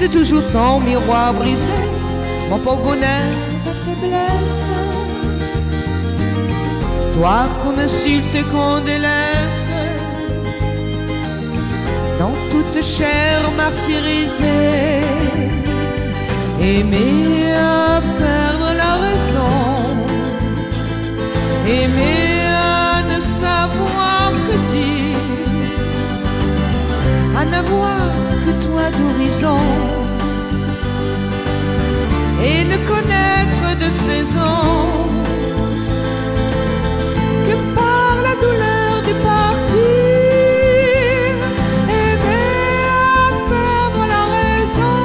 c'est toujours ton miroir brisé, mon pauvre bonheur, ta faiblesse. Toi qu'on insulte et qu'on délaisse, dans toute chair martyrisée, aimer à perdre la raison, aimer à ne savoir que dire, à n'avoir que toi d'horizon, et ne connaître de saison que par la douleur du partir, aimer à perdre la raison.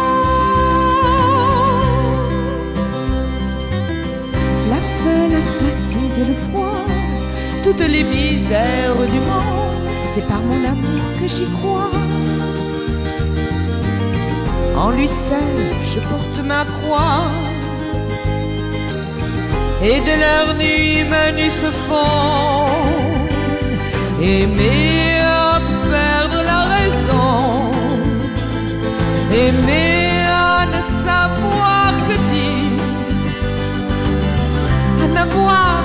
La faim, la fatigue et le froid, toutes les misères du monde, c'est par mon amour que j'y crois. En lui seul je porte ma croix, et de leur nuit ma nuit se fond. Aimer à perdre la raison, aimer à ne savoir que dire, à n'avoir